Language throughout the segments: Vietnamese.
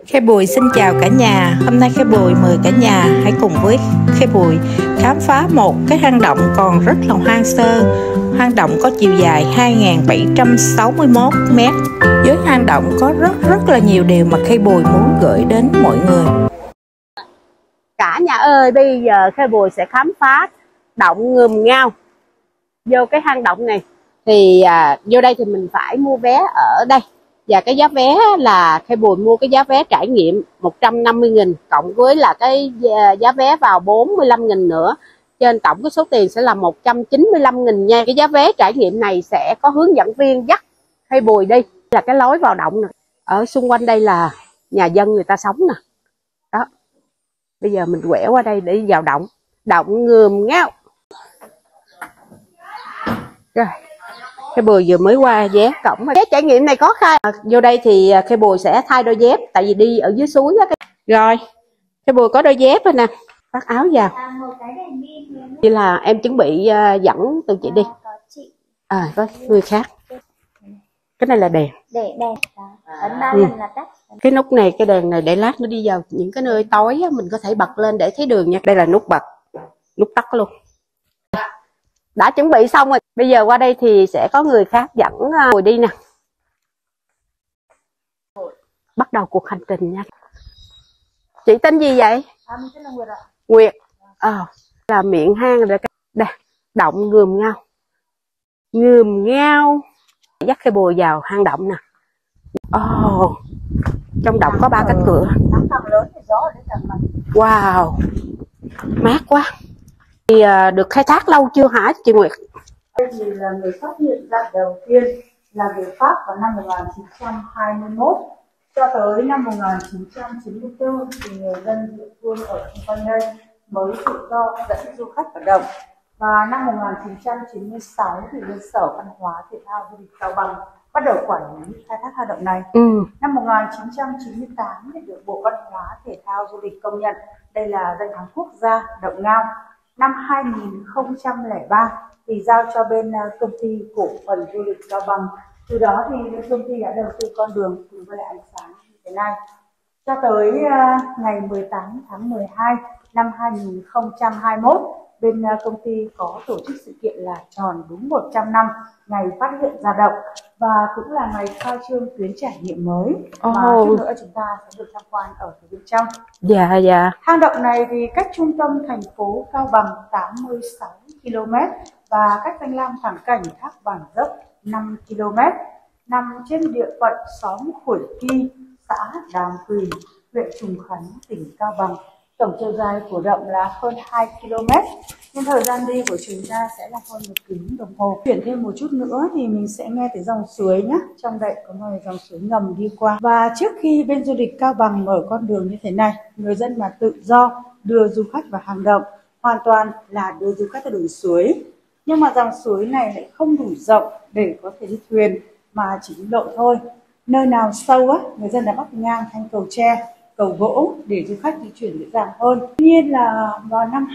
Khe Bùi xin chào cả nhà. Hôm nay Khe Bùi mời cả nhà hãy cùng với Khe Bùi khám phá một cái hang động còn rất là hoang sơ. Hang động có chiều dài 2761 m. Với hang động có rất là nhiều điều mà Khe Bùi muốn gửi đến mọi người. Cả nhà ơi, bây giờ Khe Bùi sẽ khám phá động Ngườm Ngao. Vô cái hang động này thì vô đây thì mình phải mua vé ở đây. Và cái giá vé là Khe Bùi mua cái giá vé trải nghiệm 150.000 cộng với là cái giá vé vào 45.000 nữa. Trên tổng cái số tiền sẽ là 195.000 nha. Cái giá vé trải nghiệm này sẽ có hướng dẫn viên dắt Khe Bùi đi. Là cái lối vào động nè. Ở xung quanh đây là nhà dân người ta sống nè. Đó. Bây giờ mình quẹo qua đây để vào động. Động Ngườm Ngao. Rồi. Khe Bùi vừa mới qua vé cổng. Vé trải nghiệm này có khai. Vô đây thì Khe Bùi sẽ thay đôi dép. Tại vì đi ở dưới suối á. Rồi. Khe Bùi có đôi dép rồi nè. Phát áo vào. Chỉ là em chuẩn bị dẫn tụi chị đi. Có người khác. Cái này là đèn. Đèn. Ấn 3 lần là tắt. Cái nút này, cái đèn này để lát nó đi vào những cái nơi tối á, mình có thể bật lên để thấy đường nha. Đây là nút bật. Nút tắt luôn. Đã chuẩn bị xong rồi. Bây giờ qua đây thì sẽ có người khác dẫn Bùi đi nè. Bắt đầu cuộc hành trình nha. Chị tên gì vậy? Mình tên là Nguyệt ạ. Nguyệt. Là miệng hang rồi. Đây, động Ngườm Ngao. Ngườm Ngao. Dắt Khe Bùi vào hang động nè. Trong động có 3 cánh cửa. Lớn thì gió đến tầng mặt. Wow. Mát quá. Thì được khai thác lâu chưa hả chị Nguyệt? Đây thì là người phát hiện ra đầu tiên là người Pháp vào năm 1921 cho tới năm 1994 thì người dân địa phương ở xung quanh đây mới tự do dẫn du khách hoạt động. Và năm 1996 thì bên Sở Văn hóa Thể thao Du lịch Cao Bằng bắt đầu quản lý khai thác hoạt động này. Năm 1998 thì được Bộ Văn hóa Thể thao Du lịch công nhận đây là danh thắng quốc gia động Ngao. Năm 2003 thì giao cho bên công ty cổ phần du lịch Cao Bằng. Từ đó thì bên công ty đã đầu tư con đường cùng với ánh sáng như thế này. Cho tới ngày 18 tháng 12 năm 2021, bên công ty có tổ chức sự kiện là tròn đúng 100 năm ngày phát hiện ra động và cũng là ngày khai trương tuyến trải nghiệm mới mà chút nữa chúng ta sẽ được tham quan ở bên trong. Dạ. Hang động này thì cách trung tâm thành phố Cao Bằng 86 km và cách danh lam thắng cảnh Thác Bản Dốc 5 km, nằm trên địa phận xóm Khuổi Ki, xã Đàm Quỳ, huyện Trùng Khánh, tỉnh Cao Bằng. Tổng chiều dài của động là hơn 2 km, nên thời gian đi của chúng ta sẽ là hơn 1 tiếng đồng hồ. Chuyển thêm một chút nữa thì mình sẽ nghe thấy dòng suối nhé. Trong đây có một dòng suối ngầm đi qua. Và trước khi bên du lịch Cao Bằng mở con đường như thế này, người dân mà tự do đưa du khách vào hang động, hoàn toàn là đưa du khách tới đường suối. Nhưng mà dòng suối này lại không đủ rộng để có thể đi thuyền mà chỉ đi lội thôi. Nơi nào sâu á, người dân đã bắt ngang thành cầu tre, cầu gỗ để du khách di chuyển dễ dàng hơn. Tuy nhiên là vào năm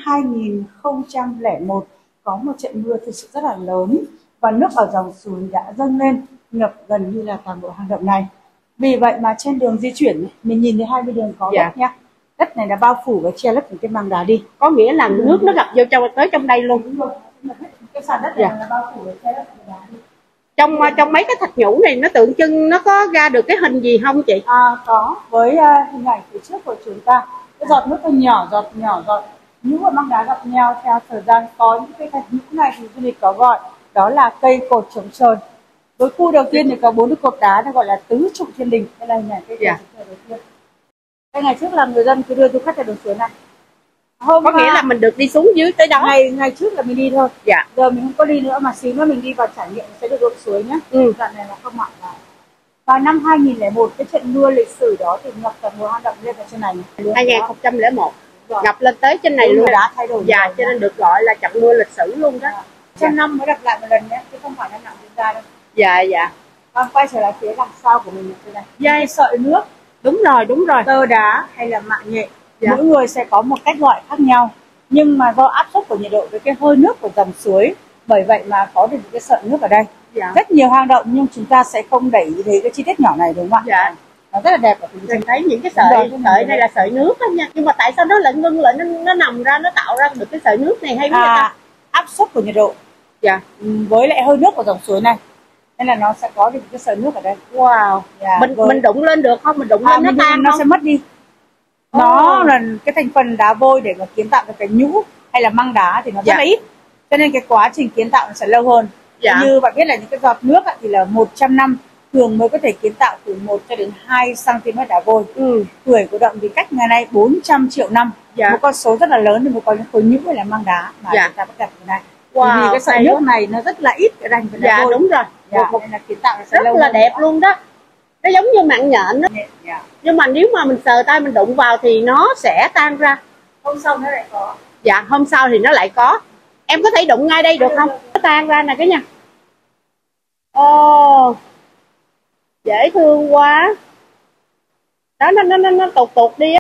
2001 có một trận mưa thực sự rất là lớn và nước ở dòng suối đã dâng lên ngập gần như là toàn bộ hang động này. Vì vậy mà trên đường di chuyển mình nhìn thấy hai bên đường có đất nhá. Đất này đã bao phủ và che lấp những cái mảng đá đi. Có nghĩa là nước nó ngập vô tới trong đây luôn. Đúng rồi. Cái sàn đất này là bao phủ và che lấp những đá đi. Trong mấy cái thạch nhũ này nó tượng trưng nó có ra được cái hình gì không chị? Có, với hình ảnh phía trước của chúng ta, cái giọt nước nhỏ giọt những mảng đá gặp nhau theo thời gian. Có những cái thạch nhũ này thì du lịch có gọi đó là cây cột chống trời. Với khu đầu tiên thì có 4 cái cột đá nó gọi là tứ trụ thiên đình. Đây là hình ảnh cây cột chống trời đầu tiên. Cái ngày trước là người dân cứ đưa du khách ra đường suối này. Có nghĩa là mình được đi xuống dưới tới đó. Ngày trước là mình đi thôi. Giờ mình không có đi nữa mà xíu nữa mình đi vào trải nghiệm sẽ được lội suối nhé. Đoạn này là không mặn vào. Và năm 2001 cái trận mưa lịch sử đó thì ngập toàn bộ hang động lên ở trên này. 2001 ngập lên tới trên này luôn. Đã thay đổi. Cho nên được gọi là trận mưa lịch sử luôn đó. Trong năm mới gặp lại một lần nhé, chứ không phải năm nào diễn ra đâu. Dạ. Quay trở lại phía đằng sau của mình như này. Dây sợi nước. Đúng rồi. Tơ đá hay là mạng nhện. Mỗi người sẽ có một cách gọi khác nhau. Nhưng mà do áp suất của nhiệt độ với cái hơi nước của dòng suối, bởi vậy mà có được những cái sợi nước ở đây. Rất nhiều hang động nhưng chúng ta sẽ không đẩy ý thấy cái chi tiết nhỏ này đúng không ạ? nó rất là đẹp. Mình thấy những cái sợi này là sợi nước đó nha, nhưng mà tại sao nó lại ngưng lại, nó nằm ra, nó tạo ra được cái sợi nước này hay quá ta? Áp suất của nhiệt độ với lại hơi nước của dòng suối này nên là nó sẽ có được cái sợi nước ở đây. Wow. Mình đụng lên được không? Mình đụng lên nó tan nó sẽ mất đi. Nó là cái thành phần đá vôi để mà kiến tạo được cái nhũ hay là măng đá thì nó rất là ít, cho nên cái quá trình kiến tạo nó sẽ lâu hơn. Như bạn biết là những cái giọt nước thì là 100 năm thường mới có thể kiến tạo từ 1 cho đến 2 cm đá vôi. Tuổi của động thì cách ngày nay 400 triệu năm. Một con số rất là lớn thì mới có những khối nhũ hay là măng đá mà chúng ta bắt gặp ngày nay. Vì cái sợi nước này nó rất là ít cái đành của đá vôi. Đúng rồi. Nên là kiến tạo nó sẽ rất lâu là hơn. đẹp luôn đó. Nó giống như mạng nhện đó. Nhưng mà nếu mà mình sờ tay mình đụng vào thì nó sẽ tan ra. Hôm sau nó lại có. Dạ, hôm sau thì nó lại có. Em có thể đụng ngay đây được không? Nó tan ra nè cả nhà. Ồ, dễ thương quá. Đó, nó tụt đi á.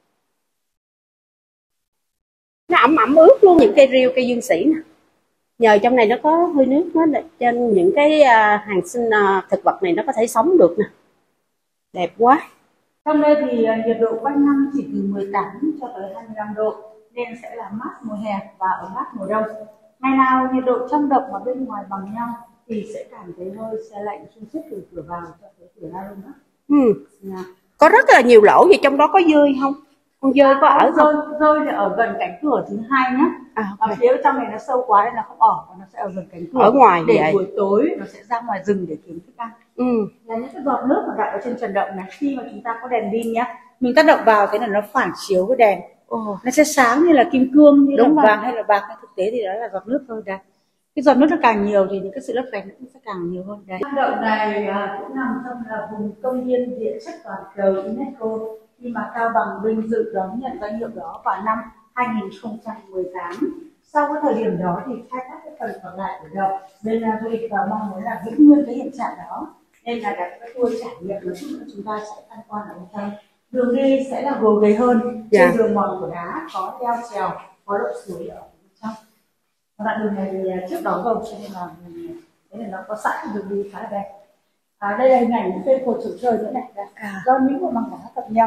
Nó ẩm ướt luôn. Những cây riêu, cây dương sĩ nè, nhờ trong này nó có hơi nước, nó trên những cái hàng sinh thực vật này nó có thể sống được nè. Đẹp quá. Trong đây thì nhiệt độ quanh năm chỉ từ 18 cho tới 25 độ nên sẽ là mát mùa hè và ấm áp mùa đông. Ngày nào nhiệt độ trong động và bên ngoài bằng nhau thì sẽ cảm thấy hơi se lạnh xung sức từ cửa vào cho tới cửa ra luôn đó. Có rất là nhiều lỗ, vậy trong đó có dơi không? Con dơi có ở không? Dơi là ở gần cánh cửa thứ hai nhé. Ở phía trong này nó sâu quá nên nó không ở, và nó sẽ ở gần cánh cửa. Ở ngoài để vậy. buổi tối nó sẽ ra ngoài rừng để kiếm thức ăn. Là những cái giọt nước mà đặt ở trên trần động này, khi mà chúng ta có đèn pin nhá, mình tác động vào thế là nó phản chiếu với đèn. Nó sẽ sáng như là kim cương, như là vàng hay là bạc, hay thực tế thì đó là giọt nước thôi đấy. Cái giọt nước nó càng nhiều thì những cái sự lấp lánh nó cũng sẽ càng nhiều hơn đấy. Hang động này cũng nằm trong là vùng công viên địa chất toàn cầu UNESCO, khi mà Cao Bằng vinh dự đón nhận danh hiệu đó vào năm 2018. Sau cái thời điểm đó thì khai thác cái phần còn lại của động, bên du lịch và mong muốn là giữ nguyên cái hiện trạng đó, nên là đặt cái tour trải nghiệm nói chung là chúng ta sẽ tham quan ở bên trong. Đường đi sẽ là gồ ghề hơn, trên đường mòn của đá có leo trèo, có lội suối ở bên trong. Đoạn đường này trước đó rồi cho nên là thế là nó có sẵn đường đi khá là đẹp. Đây là hình ảnh cây cột trồng trời nữa này, do những bộ măng đá tập nhau.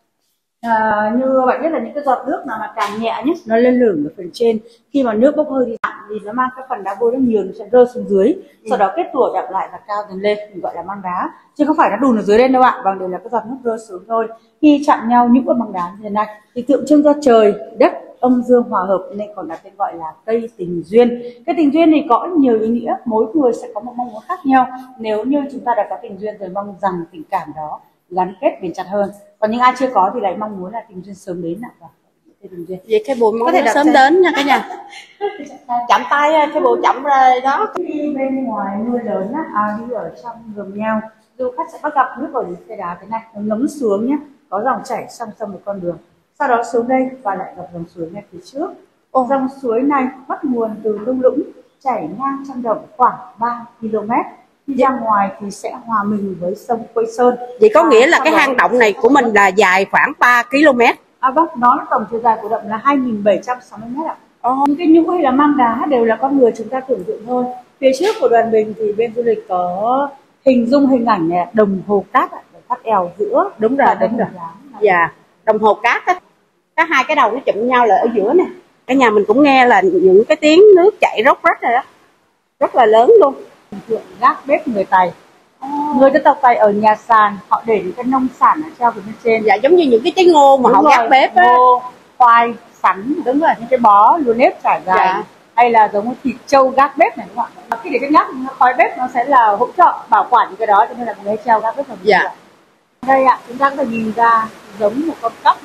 Như bạn biết là những cái giọt nước nào mà càng nhẹ nhất nó lên lửng ở phần trên, khi mà nước bốc hơi đi nặng thì nó mang cái phần đá vôi nó nhiều, nó sẽ rơi xuống dưới, sau đó kết tủa đậm lại và cao dần lên, mình gọi là măng đá, chứ không phải nó đùn ở dưới lên đâu ạ. Bằng đây là cái giọt nước rơi xuống thôi. Khi chạm nhau những cái măng đá như thế này thì tượng trưng cho trời đất âm dương hòa hợp, nên còn đặt tên gọi là cây tình duyên. Cái tình duyên thì có nhiều ý nghĩa, mỗi người sẽ có một mong muốn khác nhau. Nếu như chúng ta đã có tình duyên rồi, mong rằng tình cảm đó gắn kết bền chặt hơn. Còn những ai chưa có thì lại mong muốn là tình duyên sớm đến ạ. Vậy cái bụi mong nó sớm đến nha cả nhà. Chậm tay cái bụi chậm ra đó. Khi bên ngoài mưa lớn đi ở trong vườn nhau, du khách sẽ bắt gặp nước ở những cây đá thế này, nó ngấm xuống nhé, có dòng chảy song song một con đường, sau đó xuống đây và lại gặp dòng suối ngay phía trước. Dòng suối này bắt nguồn từ thung lũng, chảy ngang trong động khoảng 3 km. Khi ra ngoài thì sẽ hòa mình với sông Quây Sơn. Vậy có nghĩa là cái hang động này của mình là dài khoảng 3 km. Vâng, nó là tổng chiều dài của động là 2.760 m ạ. Những cái nhũ hay là măng đá đều là con người chúng ta tưởng tượng thôi. Phía trước của đoàn mình thì bên du lịch có hình dung hình ảnh này, đồng hồ cát thắt eo giữa. Đúng rồi. Dạ, đồng hồ cát á, có hai cái đầu nó chụm nhau lại ở giữa nè. Cả nhà mình cũng nghe là những cái tiếng nước chảy róc rách rồi đó, rất là lớn luôn. Gác bếp người Tày. Người dân tộc Tày ở nhà sàn họ để những cái nông sản ở treo từ bên trên. Dạ, giống như những cái trái ngô mà họ gác bếp á. Ngô, khoai, sắn, đúng rồi, những cái bó lúa nếp trải dài. Hay là giống như thịt trâu gác bếp này, đúng không ạ? Khi để cái nhắc khói bếp nó sẽ là hỗ trợ bảo quản những cái đó, cho nên là người treo gác bếp là dạ. Đây ạ, chúng ta có thể nhìn ra giống một con cóc.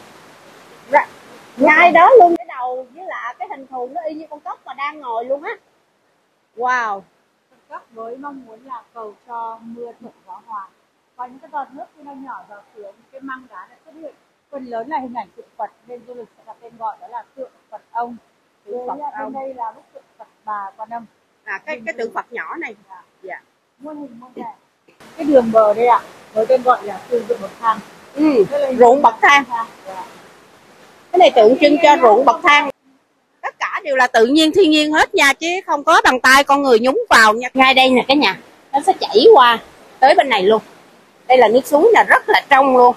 Ngay đó luôn, cái đầu với lại cái hình thù nó y như con cóc mà đang ngồi luôn á. Wow. Với mong muốn là cầu cho mưa thuận gió hòa. Còn những cái giọt nước khi nó nhỏ vào xuống, cái măng đá đã xuất hiện. Phần lớn là hình ảnh tượng Phật, nên du lịch sẽ đặt tên gọi đó là tượng Phật ông. Bên đây là bức tượng Phật Bà Quan Âm. Cái tượng Phật nhỏ này. Dạ. Muôn hình muôn vẻ. Cái đường bờ đây ạ, với tên gọi là ruộng bậc thang. Ruộng bậc thang. Cái này tượng trưng cho ruộng bậc thang. Tất cả đều là tự nhiên, thiên nhiên hết nha, chứ không có bằng tay con người nhúng vào nha. Ngay đây nè cả nhà, nó sẽ chảy qua tới bên này luôn. Đây là nước suối là rất là trong luôn.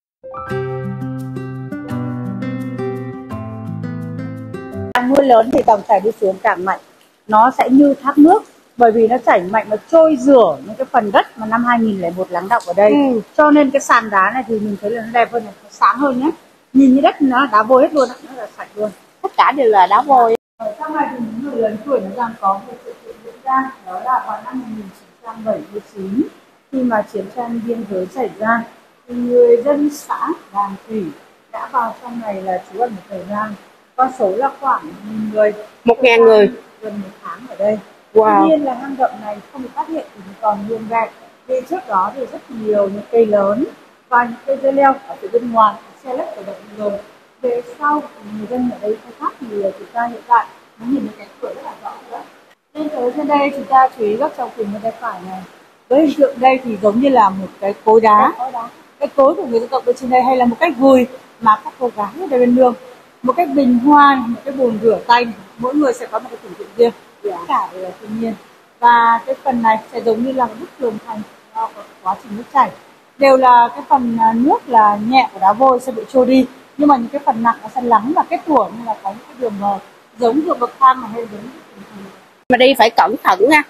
Mưa lớn thì dòng chảy đi xuống càng mạnh, nó sẽ như thác nước, bởi vì nó chảy mạnh, nó trôi rửa những cái phần đất mà năm 2001 lắng đọng ở đây. Cho nên cái sàn đá này thì mình thấy là nó đẹp hơn này, nó sáng hơn nhé. Nhìn như đất nó đá vôi hết luôn, nó là sạch luôn. Tất cả đều là đá vôi. Ở trong này thì những người lớn tuổi nó đang có một sự kiện diễn ra, đó là vào năm 1979 khi mà chiến tranh biên giới xảy ra thì người dân xã Đàm Thủy đã vào trong này là trú ẩn một thời gian. Con số là khoảng 1.000 người, 1.000 người, gần một tháng ở đây. Wow. Tuy nhiên là hang động này không bị phát hiện thì còn nguyên vẹn. Vì trước đó thì rất nhiều những cây lớn và những cây dây leo ở phía bên ngoài che lấp ở động người. Về sau người dân ở đây khai thác thì chúng ta hiện tại nó nhìn thấy cánh cửa rất là rõ nữa. Lên tới trên đây chúng ta chú ý góc trong cùng bên tay phải này. Với hình tượng đây thì giống như là một cái cối đá. Cái cối của người dân tộc bên trên đây hay là một cách gùi mà các cô gái ở đây bên nương. Một cái bình hoa, một cái bồn rửa tay, mỗi người sẽ có một cái tưởng tượng riêng, tất cả đều là thiên nhiên. Và cái phần này sẽ giống như là một bức tường thành do quá trình nước chảy. Đều là cái phần nước là nhẹ của đá vôi sẽ bị trôi đi, nhưng mà những cái phần nặng nó sẽ lắng và kết tủa như là có những cái đường mờ giống ruộng bậc thang mà hay giống mà đi phải cẩn thận nha.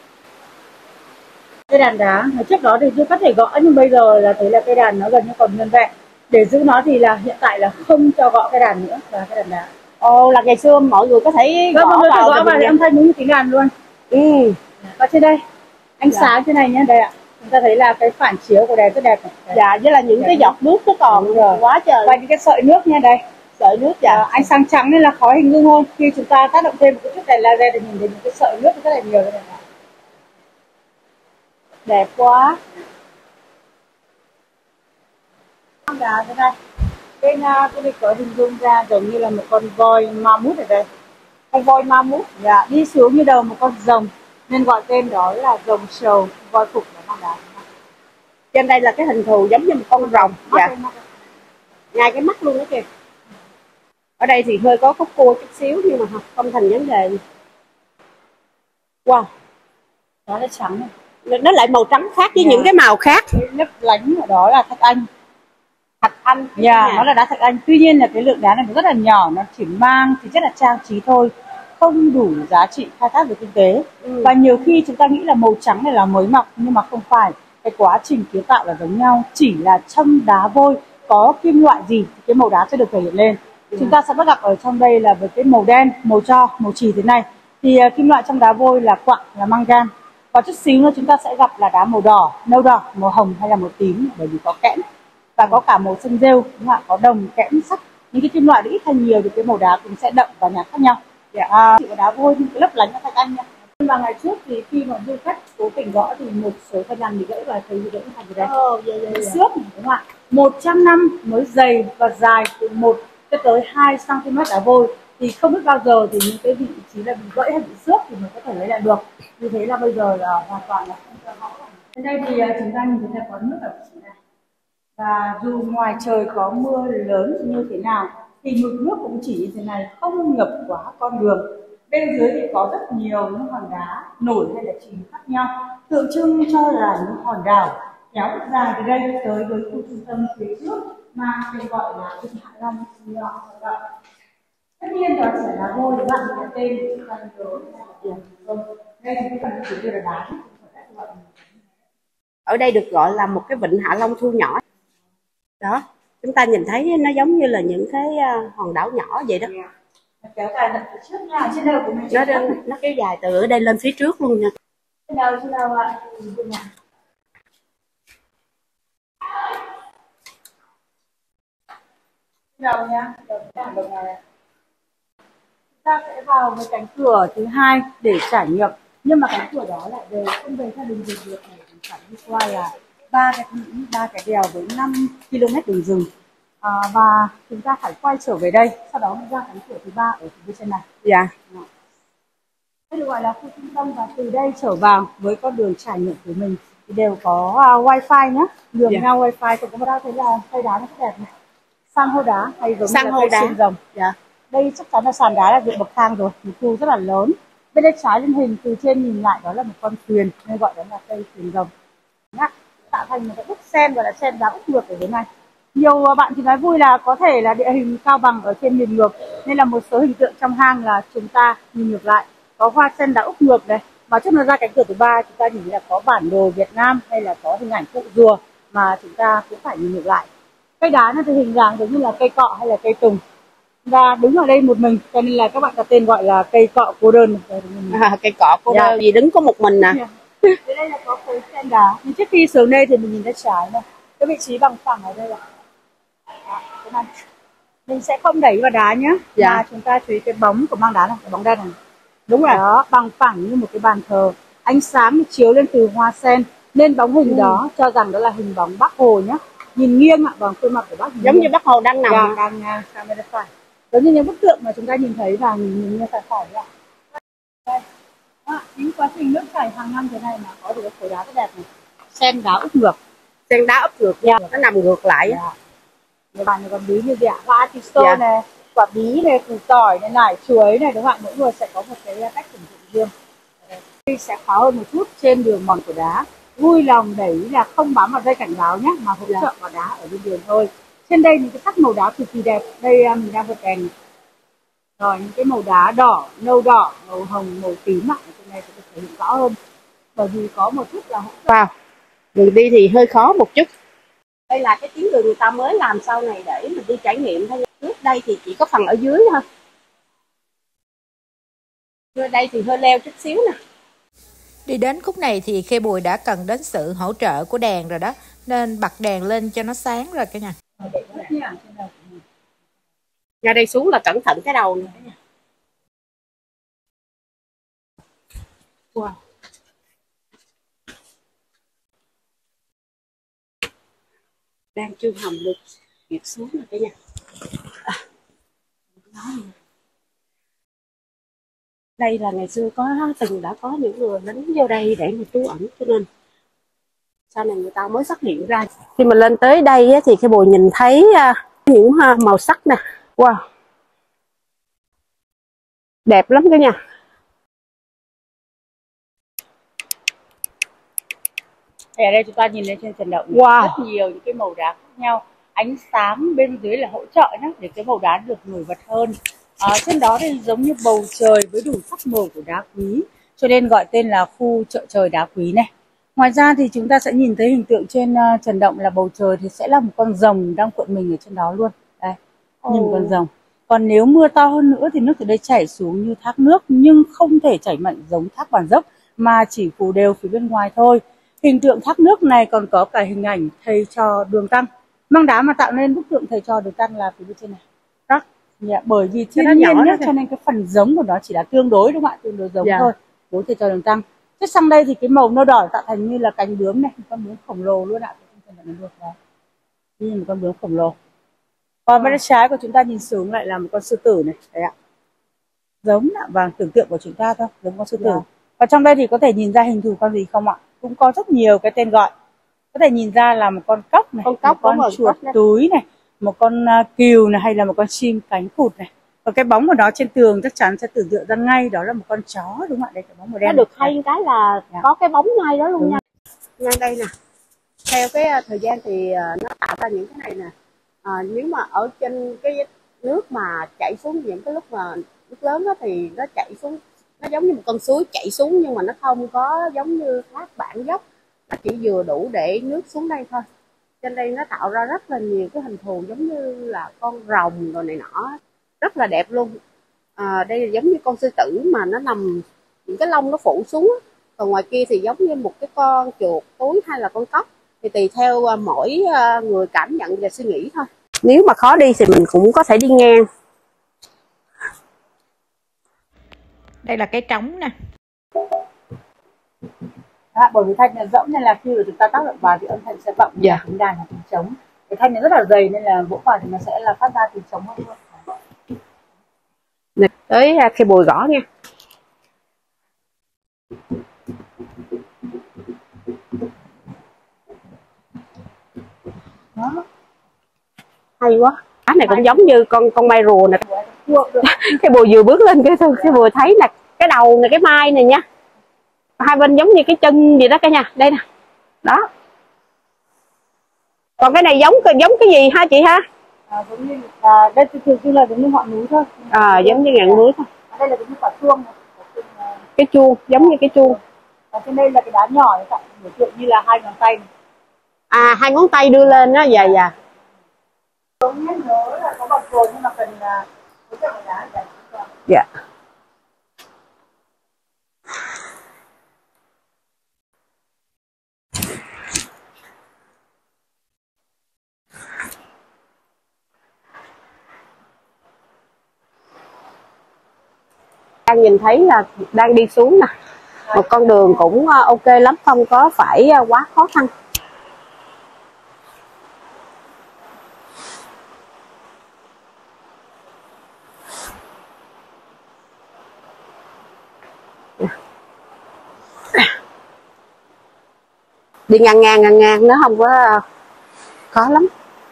Cây đàn đá hồi trước đó thì chưa có thể gõ, nhưng bây giờ là thấy là cây đàn nó gần như còn nguyên vẹn. Để giữ nó thì là hiện tại là không cho gõ cây đàn nữa và cây đàn đá. Ồ, là ngày xưa mọi người có thể gõ vào và âm thanh đúng như tiếng đàn luôn. Và trên đây ánh sáng trên này nhé, đây ạ, chúng ta thấy là cái phản chiếu của đèn rất đẹp này. Dạ, với là những cái giọt nước nó còn quá trời. Và những cái sợi nước nha, đây sợi nước. Dạ, ánh sáng trắng nên là khó hình dung hơn. Khi chúng ta tác động thêm một chút đèn laser thì nhìn thấy những cái sợi nước rất là nhiều đây này. Đẹp quá. Con đá thế này, bên tôi có hình dung ra giống như là một con voi ma mút ở đây. Con voi ma mút. Dạ, đi xuống như đầu một con rồng nên gọi tên đó là rồng sầu, voi phục của hang đá. Trên đây là cái hình thù giống như một con rồng. Dạ, ngay cái mắt luôn đó kìa. Ở đây thì hơi có khúc cua chút xíu nhưng mà không thành vấn đề. Wow, Đó là trắng này. Nó lại màu trắng khác với những cái màu khác. Cái lấp lánh ở đó là thạch anh. Thạch anh. Nó là đá thạch anh. Tuy nhiên là cái lượng đá này rất là nhỏ, nó chỉ mang thì rất là trang trí thôi, không đủ giá trị khai thác về kinh tế. Và nhiều khi chúng ta nghĩ là màu trắng này là mới mọc, nhưng mà không phải. Cái quá trình kiến tạo là giống nhau, chỉ là trong đá vôi có kim loại gì thì cái màu đá sẽ được thể hiện lên. Chúng ta sẽ bắt gặp ở trong đây là với cái màu đen, màu tro, màu chì thế này thì kim loại trong đá vôi là quặng, là mangan. Và chút xíu nữa chúng ta sẽ gặp là đá màu đỏ, nâu đỏ, màu hồng hay là màu tím, bởi vì có kẽm và có cả màu xanh rêu, đúng không ạ? Có đồng, kẽm, sắt. Những cái kim loại ít hay nhiều thì cái màu đá cũng sẽ đậm và nhạt khác nhau. Chỉ có đá vôi nhưng cái lấp lánh nó thạch anh nha. Và ngày trước thì khi mà du khách cố tình gõ thì một số thân làm bị gãy và thấy bị gãy thành ở đây. Xước đúng không ạ? 100 năm mới dày và dài từ 1 cho tới 2 cm đá vôi thì không biết bao giờ thì những cái vị trí là bị gãy hay bị xước thì mình có thể lấy lại được. Như thế là bây giờ là hoàn toàn là không cho gõ. Trên đây thì chúng ta nhìn thấy là có nước ở vị trí này. Và dù ngoài trời có mưa lớn như thế nào thì mực nước cũng chỉ như thế này, không ngập quá con đường. Bên dưới thì có rất nhiều những hòn đá nổi hay là chìm khác nhau, tượng trưng cho là những hòn đảo kéo dài từ đây tới với khu trung tâm phía trước mà tên gọi là Vịnh Hạ Long. Tất nhiên đó chỉ là vôi, bạn cái tên của chúng ta nhớ. Đây thì cái phần chủ yếu là đá. Ở đây được gọi là một cái vịnh Hạ Long thu nhỏ. Đó, chúng ta nhìn thấy nó giống như là những cái hòn đảo nhỏ vậy đó. Kéo dài tận phía trước nha, trên đầu của mình. Nó kéo dài từ ở đây lên phía trước luôn nha. Trên đầu ạ. Đầu nha, đầu này. Chúng ta sẽ vào với cánh cửa thứ hai để trải nghiệm, nhưng mà cánh cửa đó lại về không về theo đường rừng được này, mình phải đi qua là ba cái đèo với 5 km đường rừng. Và chúng ta phải quay trở về đây, sau đó mới ra cánh cửa thứ ba ở phía trên này. Dạ. Đây được gọi là khu trung tâm và từ đây trở vào với con đường trải nghiệm của mình thì đều có wifi nhé, đường nhau wifi. Cũng có thấy là cây đá nó rất đẹp này, san hô đá hay giống như là cây xương rồng. Đây chắc chắn là sàn đá là ruộng bậc thang rồi, một khu rất là lớn. Bên đây trái lên hình từ trên nhìn lại đó là một con thuyền nên gọi đó là cây thuyền rồng. Tạo tạo thành một cái bức sen gọi là sen đá úp ngược ở dưới này. Nhiều bạn thì nói vui là có thể là địa hình Cao Bằng ở trên nhìn ngược, nên là một số hình tượng trong hang là chúng ta nhìn ngược lại. Có hoa sen đá úp ngược này, và trước nó ra cánh cửa thứ ba chúng ta nhìn là có bản đồ Việt Nam hay là có hình ảnh cụ rùa mà chúng ta cũng phải nhìn ngược lại. Cây đá nó thì hình dạng giống như là cây cọ hay là cây tùng, và đứng ở đây một mình cho nên là các bạn đặt tên gọi là cây cọ cô đơn. Cây cọ cô đơn vì đứng có một mình nè. Đây là có khối sen đá. Nhưng trước khi xuống đây thì mình nhìn ra trái này, cái vị trí bằng phẳng ở đây là cái này. Mình sẽ không đẩy vào đá nhé, mà chúng ta chú ý cái bóng của mang đá này, cái bóng đen này. Đúng rồi, đó, bằng phẳng như một cái bàn thờ. Ánh sáng chiếu lên từ hoa sen nên bóng hình đó cho rằng đó là hình bóng Bác Hồ nhé. Nhìn nghiêng ạ, bằng khuôn mặt của Bác giống như Bác Hồ đang nằm đang sang bên phải, giống như những bức tượng mà chúng ta nhìn thấy và nhìn như phải phải ạ. Đây, những quá trình nước chảy hàng năm thế này mà có được cái khối đá rất đẹp này, sen đá úp ngược, sen đá úp ngược nha, nó nằm ngược lại. Người bạn này còn bí như gì ạ? Hoa artiso này, quả bí này, củ tỏi này, nải chuối này, đúng không ạ? Mỗi người sẽ có một cái cách sử dụng riêng. Đây sẽ khó hơn một chút trên đường mòn của đá. Vui lòng để ý là không bám vào dây cảnh báo nhé, mà hỗ trợ vào đá ở bên đường thôi. Trên đây những cái sắc màu đá cực kỳ đẹp. Đây mình đang vượt đèn. Rồi những cái màu đá đỏ, nâu đỏ, màu hồng, màu tím ạ. Trên đây sẽ được thể hiện rõ hơn. Bởi vì có một chút là hỗ trợ. Đường đi thì hơi khó một chút. Đây là cái tuyến đường người ta mới làm sau này để mình đi trải nghiệm thôi. Trước đây thì chỉ có phần ở dưới thôi. Ở đây thì hơi leo chút xíu nè. Đi đến khúc này thì Khê Bùi đã cần đến sự hỗ trợ của đèn rồi đó, nên bật đèn lên cho nó sáng rồi cả nhà. Ra đây xuống là cẩn thận cái đầu nè. Wow. Đang chưa hầm được việc xuống rồi cả nhà. Đây là ngày xưa đã có những người lính vô đây để mà trú ẩn, cho nên sau này người ta mới xác định ra. Khi mà lên tới đây thì cái Bùi nhìn thấy những màu sắc nè. Wow, đẹp lắm cả nhà. Ở đây chúng ta nhìn lên trên trần động rất nhiều những cái màu đá khác nhau. Ánh sáng bên dưới là hỗ trợ nhé, để cái màu đá được nổi bật hơn. Trên đó thì giống như bầu trời với đủ sắc màu của đá quý, cho nên gọi tên là khu chợ trời đá quý này. Ngoài ra thì chúng ta sẽ nhìn thấy hình tượng trên trần động là bầu trời thì sẽ là một con rồng đang cuộn mình ở trên đó luôn. Đây, nhìn con rồng. Còn nếu mưa to hơn nữa thì nước từ đây chảy xuống như thác nước, nhưng không thể chảy mạnh giống thác Bản Dốc mà chỉ phủ đều phía bên ngoài thôi. Hình tượng thác nước này còn có cả hình ảnh thầy trò Đường Tăng. Mang đá mà tạo nên bức tượng thầy trò Đường Tăng là phía bên trên này. Bởi vì thiên nhiên nhất cho nên cái phần giống của nó chỉ là tương đối, đúng không ạ? Tương đối giống thôi với thầy trò Đường Tăng. Thế sang đây thì cái màu nâu đỏ tạo thành như là cánh bướm này, một con bướm khổng lồ luôn ạ. Như một con bướm khổng lồ. Còn bên trái của chúng ta nhìn xuống lại là một con sư tử này, đấy ạ. Giống ạ, và tưởng tượng của chúng ta thôi, giống con sư tử. Và trong đây thì có thể nhìn ra hình thù con gì không ạ? Cũng có rất nhiều cái tên gọi. Có thể nhìn ra là một con cóc này, một con chuột túi này, một con cừu này, hay là một con chim cánh cụt này. Và cái bóng của nó trên tường chắc chắn sẽ tưởng tượng ra ngay đó là một con chó, đúng không ạ? Đây cái bóng màu đen. Nó được hay cái là có cái bóng ngay đó luôn nha. Ngay đây nè. Theo cái thời gian thì nó tạo ra những cái này nè. Nếu mà ở trên cái nước mà chảy xuống, những cái lúc mà nước lớn đó, thì nó chảy xuống, nó giống như một con suối chảy xuống, nhưng mà nó không có giống như thác Bản Dốc, nó chỉ vừa đủ để nước xuống đây thôi. Trên đây nó tạo ra rất là nhiều cái hình thù giống như là con rồng rồi này nọ, rất là đẹp luôn. Đây là giống như con sư tử mà nó nằm, những cái lông nó phủ xuống, còn ngoài kia thì giống như một cái con chuột túi hay là con cóc, thì tùy theo mỗi người cảm nhận và suy nghĩ thôi. Nếu mà khó đi thì mình cũng có thể đi ngang. Đây là cái trống nè. Bởi vì thanh là rỗng nên là khi mà chúng ta tác động vào thì âm thanh sẽ vọng vào tiếng đàn là tiếng trống. Cái thanh này rất là dày nên là vỗ vào thì nó sẽ là phát ra tiếng trống hơn luôn. Này, tới Khê Bùi gõ nha. Đó. Hay quá. Cái này cũng giống như con mai rùa nè. Cái Bùi vừa bước lên cái Bùi thấy nè, cái đầu này, cái mai này nha, hai bên giống như cái chân gì đó cả nhà. Đây nè, đó, Còn cái này giống cái gì ha chị ha? Giống như đây thường là giống như ngọn núi thôi. Giống như ngọn núi thôi. Đây là giống như quả chuông. Cái chuông, giống như cái chuông. Và trên đây là cái đá nhỏ này, biểu tượng như là 2 ngón tay này. Hai ngón tay đưa lên đó, dạ. Tôi nhớ là có bọc rồi nhưng mà cần hỗ trợ đá để dạ. Đang nhìn thấy là đang đi xuống nè, một con đường cũng ok lắm, không có phải quá khó khăn. Đi ngang nó không có khó lắm.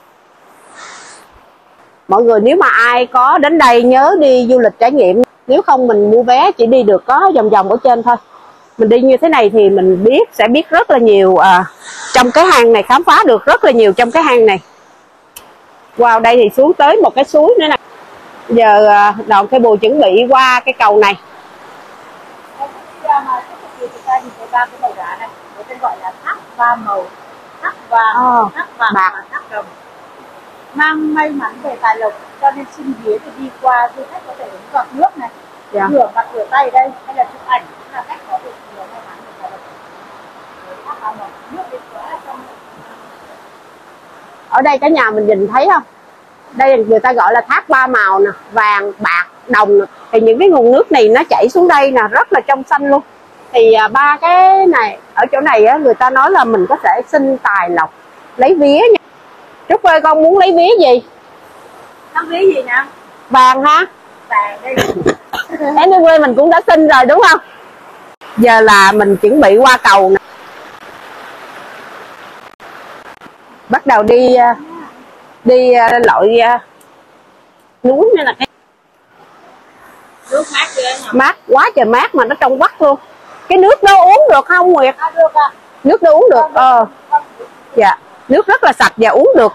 Mọi người nếu mà ai có đến đây nhớ đi du lịch trải nghiệm, nếu không mình mua vé chỉ đi được có vòng ở trên thôi. Mình đi như thế này thì mình sẽ biết rất là nhiều trong cái hang này, khám phá được rất là nhiều trong cái hang này. Wow, đây thì xuống tới một cái suối nữa nè. Giờ đoàn Khe Bùi chuẩn bị qua cái cầu này. người ta nhìn thấy 3 cái màu đá này, người ta gọi là thác 3 màu, thác vàng, thác vàng và thác đồng, mang may mắn về tài lộc, cho nên xin vía thì đi qua du khách có thể uống giọt nước này, rửa mặt rửa tay đây, hay là chụp ảnh cũng là cách có được nhiều may mắn về tài lộc. Thác 3 màu, nước đến quá là trong. Ở đây cả nhà mình nhìn thấy không? Đây người ta gọi là thác 3 màu nè, vàng, bạc, đồng nè. Thì những cái nguồn nước này nó chảy xuống đây nè, rất là trong xanh luôn. Thì 3 cái này ở chỗ này á, người ta nói là mình có thể xin tài lộc, lấy vía nha. Trúc ơi, con muốn lấy vía gì? Lấy vía gì nè? Vàng ha? Vàng đây. Anyway mình cũng đã xin rồi đúng không? Giờ là mình chuẩn bị qua cầu nè. Bắt đầu đi lội núi nữa nè. Nước mát ghê hả? Mát, quá trời mát mà nó trong vắt luôn. Cái nước đó uống được không Nguyệt? Được ạ. Nước đó uống được. Dạ, nước rất là sạch và uống được.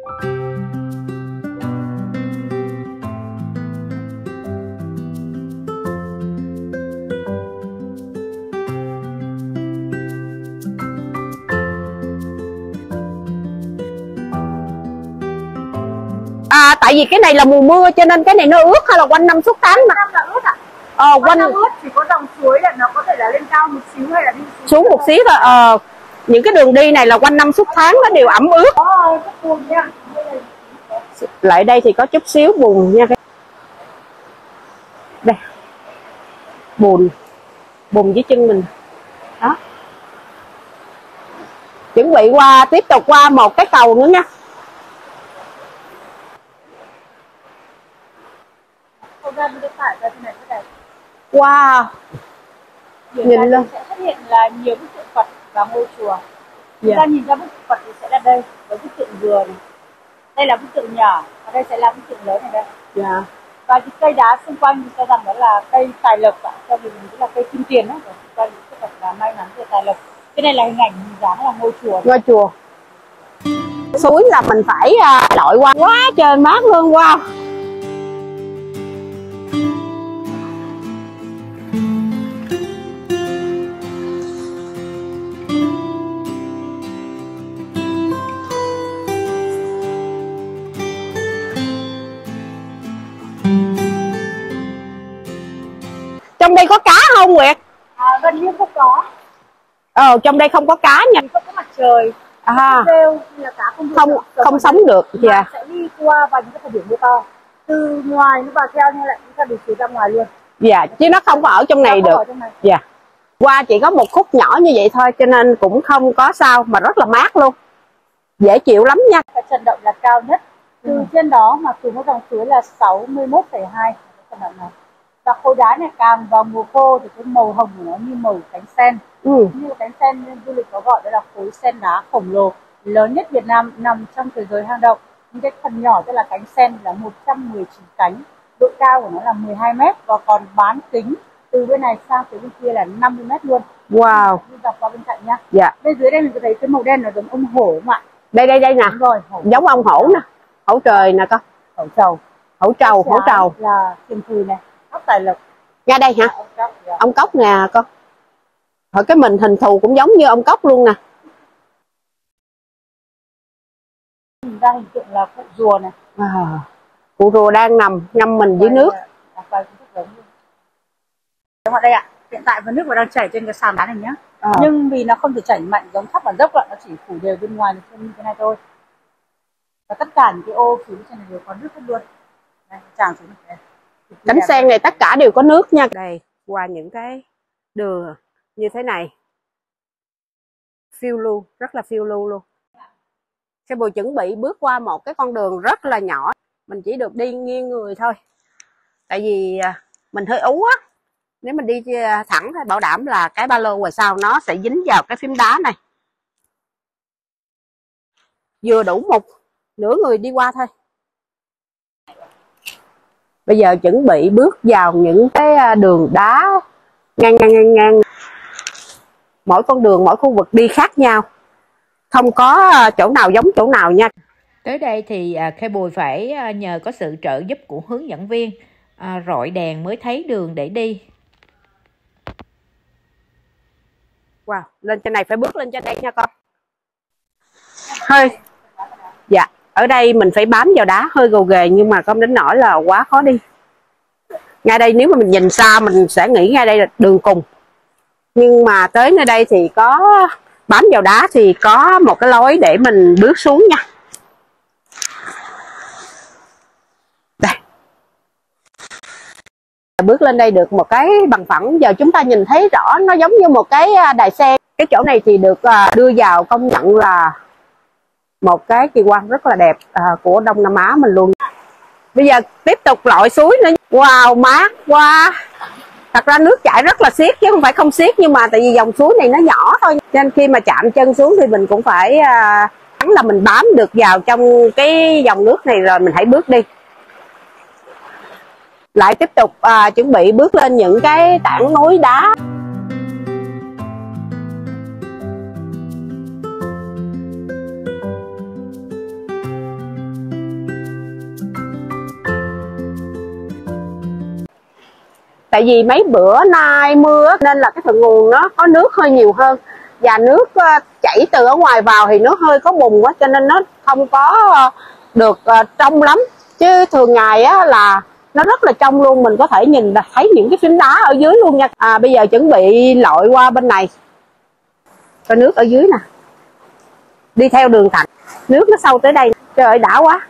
Tại vì cái này là mùa mưa cho nên cái này nó ướt, hay là quanh năm suốt tháng mà? Quanh năm là ướt ạ. Quanh năm ướt, chỉ có dòng suối là nó có thể là lên cao một xíu hay là đi xuống một xíu thôi. Những cái đường đi này là quanh năm suốt tháng nó đều ẩm ướt. Lại đây thì có chút xíu bùn nha. Đây, bùn dưới chân mình đó. Chuẩn bị tiếp tục qua một cái cầu nữa nha. Wow, nhìn lên sẽ xuất hiện là nhiều bức tượng Phật và ngôi chùa. Chúng ta nhìn ra bức tượng Phật thì sẽ là đây, với bức tượng dừa này. Đây là bức tượng nhỏ, và đây sẽ là bức tượng lớn này đây. Và cái cây đá xung quanh mình cho rằng đó là cây tài lộc ạ, cho vì mình là cây kim tiền đó, xung quanh những cái là may mắn về tài lộc. Cái này là hình ảnh hình dáng là ngôi chùa. Ngôi chùa. Suối là mình phải lội qua, quá trời mát luôn. Wow. Trong đây có cá không Nguyệt? Gần như không có. Trong đây không có cá nha. Không có mặt trời. Rêu là cá không sống được. Sẽ đi qua vào những cái thời điểm mưa to. Từ ngoài nó vào theo như lại chúng ta được xuống ra ngoài luôn. Dạ, chứ nó không có ở trong này được. Dạ. Qua chỉ có một khúc nhỏ như vậy thôi cho nên cũng không có sao, mà rất là mát luôn. Dễ chịu lắm nha. Cái trận động là cao nhất. Từ trên đó mà xuống cái dòng suối là 61,2 trận động này. Và khối đá này càng vào mùa khô thì cái màu hồng của nó như màu cánh sen. Như cánh sen nên du lịch có gọi đó là khối sen đá khổng lồ lớn nhất Việt Nam, nằm trong thế giới hang động. Những cái phần nhỏ tức là cánh sen là 119 cánh, độ cao của nó là 12 m và còn bán kính từ bên này sang tới bên kia là 50 m luôn. Wow. Đi dọc qua bên cạnh nhá. Dạ. Bên dưới đây mình có thấy cái màu đen là giống ông hổ không ạ? Đây nè, rồi giống ông hổ nè, hổ trời nè con. hậu trầu. Hổ trầu Là thiên thư này, ốc tài lộc. ra đây hả? Ốc trầu, dạ. Ông cốc nè con. Rồi cái mình hình thù cũng giống như ông cốc luôn nè. Mình ra hình tượng là cụ rùa này. Cụ rùa đang nằm ngâm mình dưới nước. Đúng ở đây ạ. Hiện tại vẫn nước vẫn đang chảy trên cái sàn đá này nhá. Nhưng vì nó không thể chảy mạnh giống thác bản dốc ạ, nó chỉ phủ đều bên ngoài như thế này thôi. Và tất cả những cái ô phía trên này đều có nước hết luôn. Đây, tràn xuống này. Cánh sen này tất cả đều có nước nha. Đây, qua những cái đường như thế này. Phiêu lưu, rất là phiêu lưu luôn. Xe Bùi chuẩn bị bước qua một cái con đường rất là nhỏ. Mình chỉ được đi nghiêng người thôi. Tại vì mình hơi ú á. Nếu mình đi thẳng thì bảo đảm là cái ba lô ngoài sau nó sẽ dính vào cái phím đá này. Vừa đủ một nửa người đi qua thôi. Bây giờ chuẩn bị bước vào những cái đường đá ngang. Mỗi con đường, mỗi khu vực đi khác nhau. Không có chỗ nào giống chỗ nào nha. Tới đây thì Khê Bùi phải nhờ có sự trợ giúp của hướng dẫn viên, rọi đèn mới thấy đường để đi. Wow, lên trên này phải bước lên trên đây nha con. Hơi. Dạ, ở đây mình phải bám vào đá hơi gồ ghề nhưng mà không đến nỗi là quá khó đi. Ngay đây nếu mà mình nhìn xa mình sẽ nghĩ ngay đây là đường cùng. Nhưng mà tới nơi đây thì có bám vào đá thì có một cái lối để mình bước xuống nha. Đây. Bước lên đây được một cái bằng phẳng. Giờ chúng ta nhìn thấy rõ nó giống như một cái đài sen. Cái chỗ này thì được đưa vào công nhận là một cái kỳ quan rất là đẹp của Đông Nam Á mình luôn. Bây giờ tiếp tục lội suối nữa. Wow, mát quá. Thật ra nước chảy rất là xiết chứ không phải không xiết, nhưng mà tại vì dòng suối này nó nhỏ thôi, nên khi mà chạm chân xuống thì mình cũng phải là mình bám được vào trong cái dòng nước này rồi mình hãy bước đi. Lại tiếp tục chuẩn bị bước lên những cái tảng núi đá. Tại vì mấy bữa nay mưa nên là cái thượng nguồn nó có nước hơi nhiều hơn. Và nước chảy từ ở ngoài vào thì nó hơi có bùn á, cho nên nó không có được trong lắm. Chứ thường ngày á là nó rất là trong luôn, mình có thể nhìn thấy những cái phím đá ở dưới luôn nha. Bây giờ chuẩn bị lội qua bên này. Có nước ở dưới nè. Đi theo đường thẳng. Nước nó sâu tới đây. Trời ơi đã quá.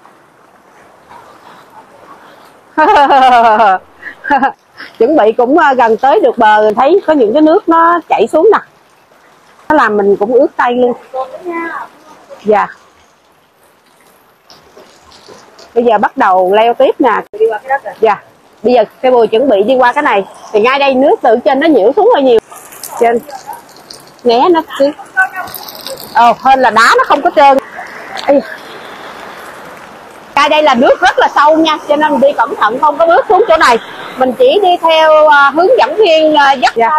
Chuẩn bị cũng gần tới được bờ, thấy có những cái nước nó chảy xuống nè. Nó làm mình cũng ướt tay luôn. Dạ. Bây giờ bắt đầu leo tiếp nè. Dạ. Bây giờ Khê Bùi chuẩn bị đi qua cái này. Thì ngay đây nước từ trên nó nhiễu xuống hơi nhiều. Trên né nó chứ. Hơn là đá nó không có trơn. Ngay đây là nước rất là sâu nha, cho nên mình đi cẩn thận, không có bước xuống chỗ này. Mình chỉ đi theo hướng dẫn viên dắt. Dạ.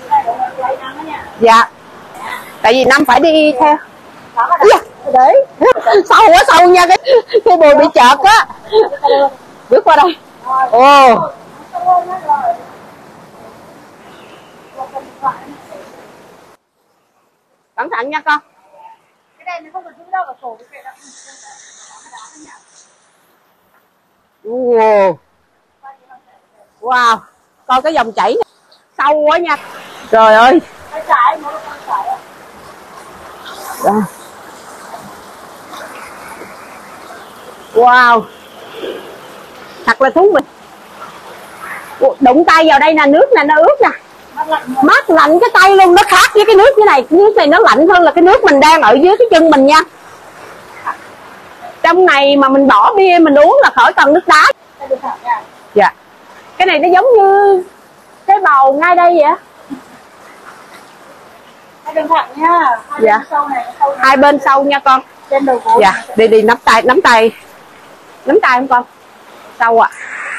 Dạ. Tại vì Năm phải đi theo. Đấy. Sâu quá sâu nha, cái Bùi bị chợt á. Bước qua đây. Ồ. Cẩn thận nha con. Cái đèn này không cần giữ đâu, ở cổ cái kệ đó. Wow. Wow. Coi cái dòng chảy này. Sâu quá nha. Trời ơi. Wow. Thật là thú vị. Đụng tay vào đây nè, nước nè, nó ướt nè. Mát lạnh cái tay luôn, nó khác với cái nước như này. Cái nước này nó lạnh hơn là cái nước mình đang ở dưới cái chân mình nha. Trong này mà mình bỏ bia mình uống là khỏi cần nước đá. Dạ. Cái này nó giống như cái bầu ngay đây vậy. Hai bên thẳng nha. Dạ. Hai bên sau nha con. Trên đầu gối. Dạ. Đi nắm tay. Nắm tay không con? Sâu ạ.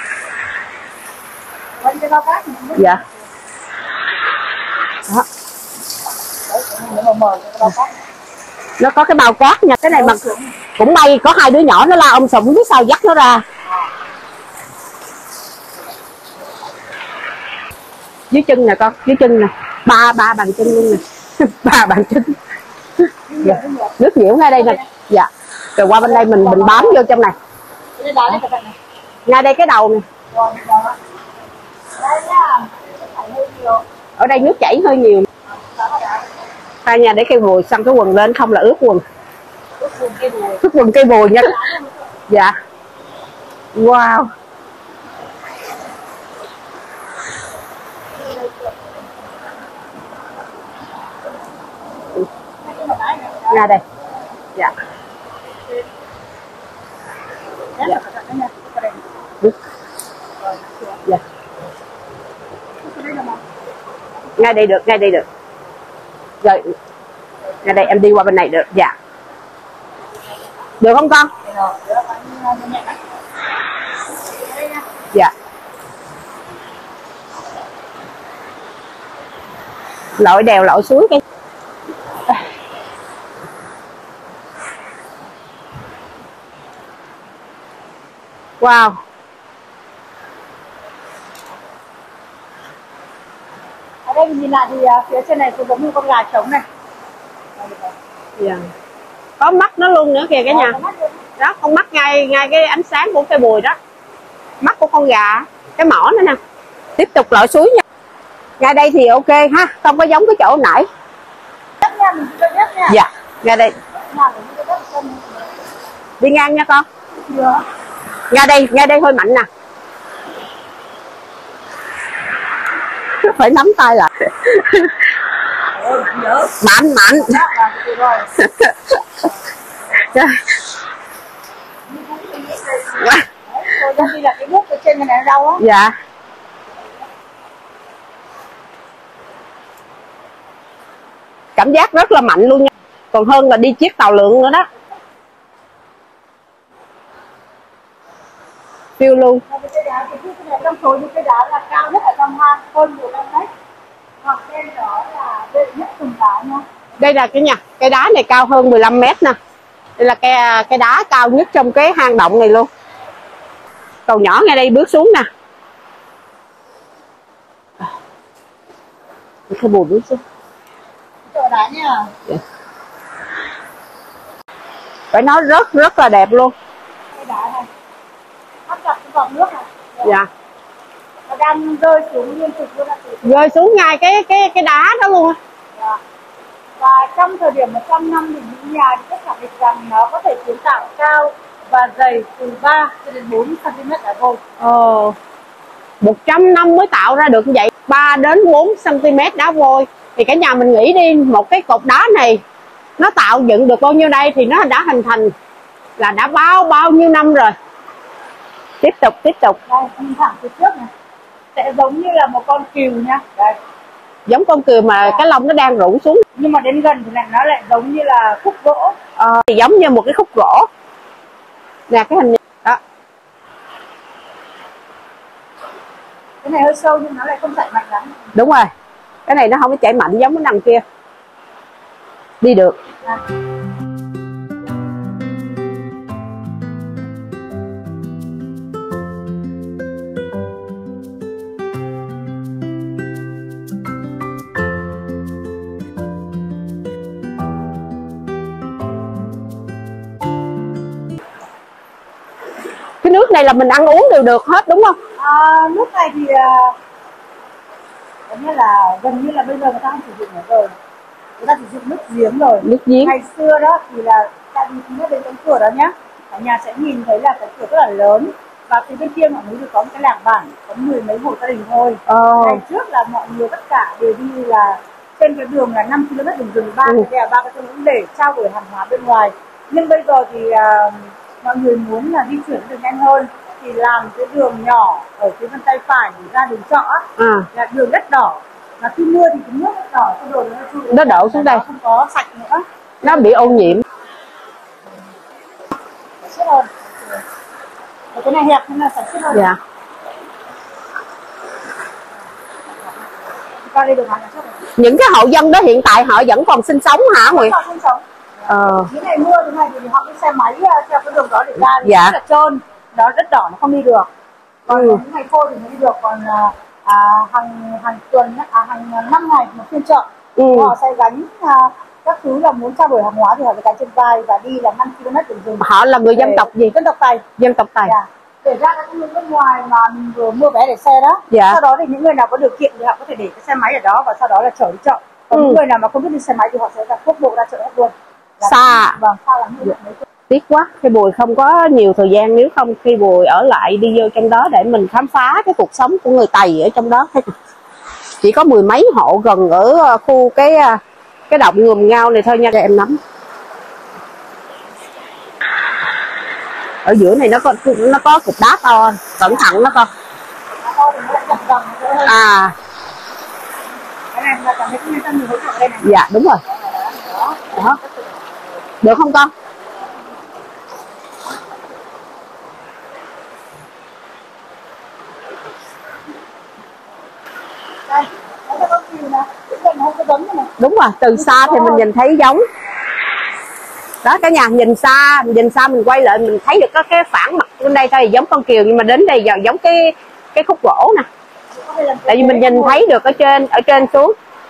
Dạ. Đó. Nó có cái bao quát nha, cái này mà cũng bay, có hai đứa nhỏ nó la ông sụm phía sau dắt nó ra. Dưới chân nè con, dưới chân nè, ba bàn chân luôn nè. 3 bàn chân. Dạ. Nước nhiễu ngay đây nè. Dạ. Rồi qua bên đây mình bám vô trong này. Ngay đây cái đầu nè. Ở đây nước chảy hơi nhiều. Hai nha, để cây bùi xăm cái quần lên không là ướt quần. Ướt quần cây bùi nha. Dạ. Wow. Ngay đây. Dạ. Dạ. Dạ. Ngay đây được, ngay đây được. Rồi. Ngay đây em đi qua bên này được. Dạ. Được không con? Dạ. Lội đèo lội suối cái. Wow. Ở đây mình nhìn lại thì phía trên này cũng giống như con gà trống này. Dạ. Có mắt nó luôn nữa kìa cả nhà. Đó, con mắt ngay cái ánh sáng của cây bùi đó. Mắt của con gà, cái mỏ nữa nè. Tiếp tục lội suối nha. Ngay đây thì ok ha, không có giống cái chỗ nãy. Dạ, ngay đây. Đi ngang nha con. Ngay đây hơi mạnh nè. Phải nắm tay lại. Mạnh. Đây là cái bước ở trên này ở đâu á? Dạ. Cảm giác rất là mạnh luôn nha. Còn hơn là đi chiếc tàu lượn nữa đó. Phiêu luôn. Trong số những cái đá là cao nhất ở trong hang, hơn 15 mét. Hoặc bên đó là đệ nhất từng đá nha. Đây là cái đá này cao hơn 15 mét nè. Đây là cái đá cao nhất trong cái hang động này luôn. Cậu nhỏ ngay đây bước xuống nè. Cái bùi bước xuống. Chỗ đá nha. Dạ. Phải nói rất là đẹp luôn. Cái đá này. Hấp gặp cái vòng nước này. Dạ. Nó đang rơi xuống liên tục luôn. Rơi xuống ngay cái đá đó luôn á. Dạ. Và trong thời điểm 100 năm thì những nhà thì khẳng định rằng nó có thể kiến tạo cao và dày từ 3 cho đến 4 cm đá vôi. 100 năm mới tạo ra được như vậy, 3 đến 4 cm đá vôi. Thì cả nhà mình nghĩ đi, một cái cột đá này nó tạo dựng được bao nhiêu đây thì nó đã hình thành là đã bao nhiêu năm rồi. Tiếp tục. Đây, nhìn thẳng từ trước này. Sẽ giống như là một con cừu nha. Đây. Giống con cừu mà cái lông nó đang rủ xuống. Nhưng mà đến gần thì nó lại giống như là khúc gỗ. Thì giống như một cái khúc gỗ. Nè cái hình này. Đó. Cái này hơi sâu nhưng nó lại không chảy mạnh lắm. Đúng rồi. Cái này nó không có chảy mạnh giống cái đằng kia. Đi được. Cái nước này là mình ăn uống đều được hết đúng không? Nước này thì gần như là bây giờ người ta không sử dụng nữa rồi. Người ta sử dụng nước giếng rồi. Nước giếng. Ngày xưa đó thì là tại vì thứ nhất đến cánh cửa đó nhá, cả nhà sẽ nhìn thấy là cái cửa rất là lớn. Và phía bên kia mọi người được có một cái làng bản, có 10 mấy hộ gia đình thôi. Ngày trước là mọi người tất cả đều đi là trên cái đường là 5 km đường rừng, ba cái thung lũng để trao đổi hàng hóa bên ngoài. Nhưng bây giờ thì mọi người muốn là di chuyển được nhanh hơn thì làm cái đường nhỏ ở phía bên tay phải để ra đường trọ là đường đất đỏ. Và khi mưa thì cái nước đất đỏ cái đồ nó đổ xuống đây, không có sạch nữa, nó bị ô nhiễm. Sạch hơn. Cái này hẹp nên là sạch hơn. Dạ. Những cái hộ dân đó hiện tại họ vẫn còn sinh sống hả Nguyễn? Sinh sống. Những ngày mưa thế này thì họ cái xe máy theo cái đường đó để ra thì Dạ. rất là trơn, đó đất đỏ nó không đi được. Còn những ngày khô thì mới đi được. Còn hàng tuần hàng 5 ngày một phiên chợ họ sẽ gánh các thứ là muốn trao đổi hàng hóa thì họ sẽ gánh trên vai và đi là 5 km đường rừng. Họ là người dân tộc gì? Dân tộc Tày. Dân tộc Tày. Dạ. Để ra các người nước ngoài mà mình vừa mua vé để xe đó. Dạ. Sau đó thì những người nào có điều kiện thì họ có thể để cái xe máy ở đó và sau đó là chở đi chợ. Còn những người nào mà không biết đi xe máy thì họ sẽ quốc bộ ra chợ hết luôn. Xa. Vâng, xa lắm như vậy. Tiếc quá, khi Bùi không có nhiều thời gian, nếu không khi Bùi ở lại đi vô trong đó để mình khám phá cái cuộc sống của người Tày ở trong đó. Chỉ có mười mấy hộ gần ở khu cái động Ngùm Ngao này thôi nha các em nắm. Ở giữa này nó có cục đá to, cẩn thận nó con. Cái này là cảm thấy người ta nhiều hỗ trợ đây này. Dạ đúng rồi. Đó. Được không con? Đây, nó có nhiều nè, cái này không có giống này. Đúng rồi, từ xa thì mình nhìn thấy giống. Đó cả nhà, nhìn xa mình quay lại mình thấy được có cái phản mặt bên đây thôi giống con cừu, nhưng mà đến đây giờ giống cái khúc gỗ nè. Tại vì mình nhìn thấy được ở trên xuống.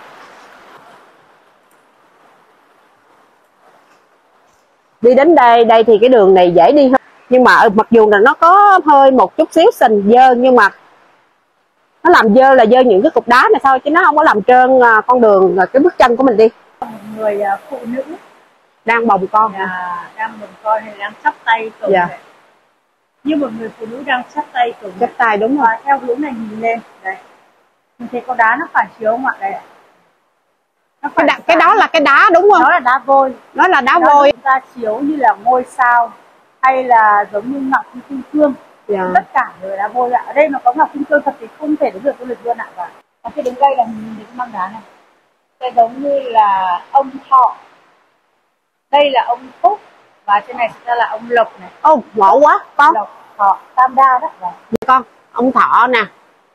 Đi đến đây thì cái đường này dễ đi hơn. Nhưng mà mặc dù là nó có hơi một chút xíu sình dơ, nhưng mà nó làm dơ là dơ những cái cục đá này thôi, chứ nó không có làm trơn con đường, cái bước chân của mình đi. Một người phụ nữ đang bồng con, đang bồng con hay đang chắp tay cầu nguyện. Như một người phụ nữ đang chắp tay cầu nguyện. Chắp tay đúng rồi. Theo hướng này nhìn lên đây, mình thấy có đá nó phản chiếu không ạ? Đây, cái đó là cái đá đúng không? Đó là đá vôi. Nó là đá vôi. Chúng ta chiếu như là ngôi sao hay là giống như ngọc kim cương. Tất cả đều là đá vôi ạ. Ở đây nó có ngọc kim cương thật thì không thể đến được du lịch luôn ạ. Và khi đứng đây là mình nhìn thấy cái măng đá này, sẽ giống như là ông Thọ, đây là ông Phúc và trên này sẽ là ông Lộc này. Ô ngộ quá con. Lộc, Thọ, Tam Đa đó. Con, ông Thọ nè,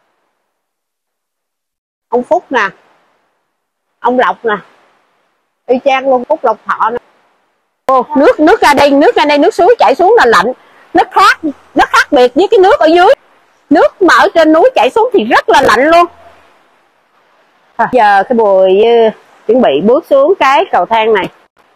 ông Phúc nè, ông Lộc nè, y chang luôn. Phúc Lộc Thọ nè. Ô, nước ra đây nước suối chảy xuống là lạnh. Nó khác biệt với cái nước ở dưới. Nước mà ở trên núi chảy xuống thì rất là lạnh luôn. Giờ cái Bùi chuẩn bị bước xuống cái cầu thang này.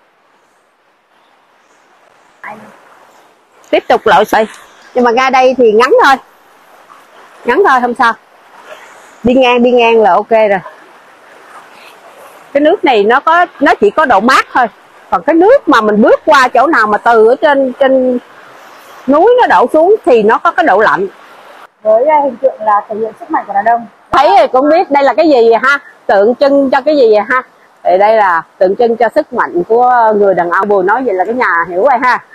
Tiếp tục lội xoay. Nhưng mà ra đây thì ngắn thôi không sao. Đi ngang là ok rồi. Cái nước này nó chỉ có độ mát thôi. Còn cái nước mà mình bước qua chỗ nào mà từ ở trên núi nó đổ xuống thì nó có cái độ lạnh. Với hình tượng là thể hiện sức mạnh của đàn ông. Thấy thì cũng biết đây là cái gì ha, tượng trưng cho cái gì ha. Thì đây là tượng trưng cho sức mạnh của người đàn ông. Bùi nói vậy là cái nhà hiểu rồi ha.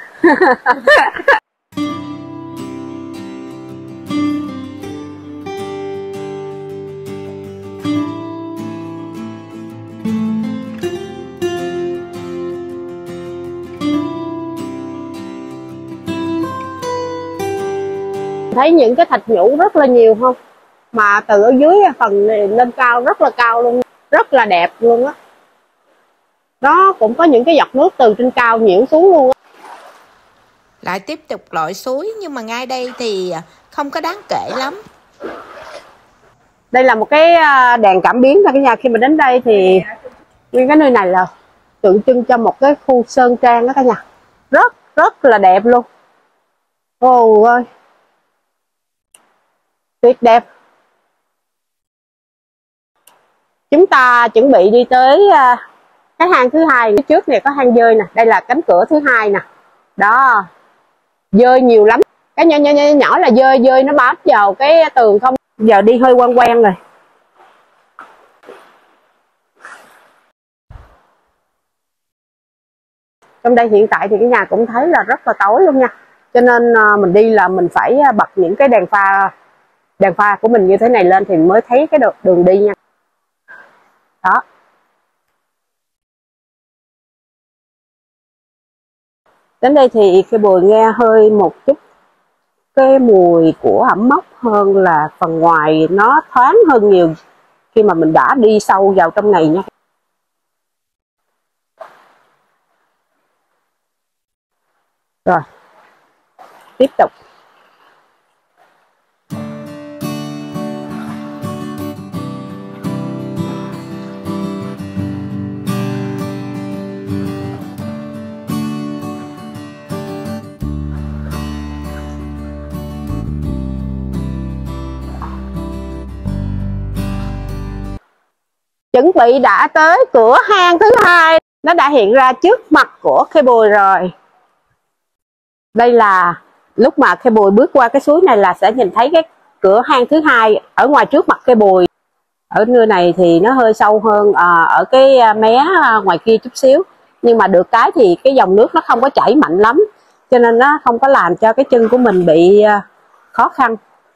Thấy những cái thạch nhũ rất là nhiều không? Mà từ ở dưới phần này lên cao rất là cao luôn, rất là đẹp luôn á. Đó cũng có những cái giọt nước từ trên cao nhiễu xuống luôn á. Lại tiếp tục lội suối, nhưng mà ngay đây thì không có đáng kể lắm. Đây là một cái đèn cảm biến thôi cả nhà. Khi mà đến đây thì nguyên cái nơi này là tượng trưng cho một cái khu sơn trang đó cả nhà. Rất là đẹp luôn. Ôi ơi, tuyệt đẹp. Chúng ta chuẩn bị đi tới cái hang thứ hai. Phía trước này có hang dơi nè, đây là cánh cửa thứ hai nè. Đó, dơi nhiều lắm. Cái nhỏ là dơi nó bám vào cái tường không. Giờ đi hơi quen rồi. Trong đây hiện tại thì cái nhà cũng thấy là rất là tối luôn nha. Cho nên mình đi là mình phải bật những cái đèn pha của mình như thế này lên thì mới thấy cái đường đi nha. Đó. Đến đây thì cái Bùi nghe hơi một chút cái mùi của ẩm mốc hơn là phần ngoài, nó thoáng hơn nhiều khi mà mình đã đi sâu vào trong này nha. Rồi, tiếp tục. Chuẩn bị đã tới cửa hang thứ hai, nó đã hiện ra trước mặt của Khê Bùi rồi. Đây là lúc mà Khê Bùi bước qua cái suối này là sẽ nhìn thấy cái cửa hang thứ hai ở ngoài trước mặt Khê Bùi. Ở nơi này thì nó hơi sâu hơn ở cái mé ngoài kia chút xíu, nhưng mà được cái thì cái dòng nước nó không có chảy mạnh lắm, cho nên nó không có làm cho cái chân của mình bị khó khăn.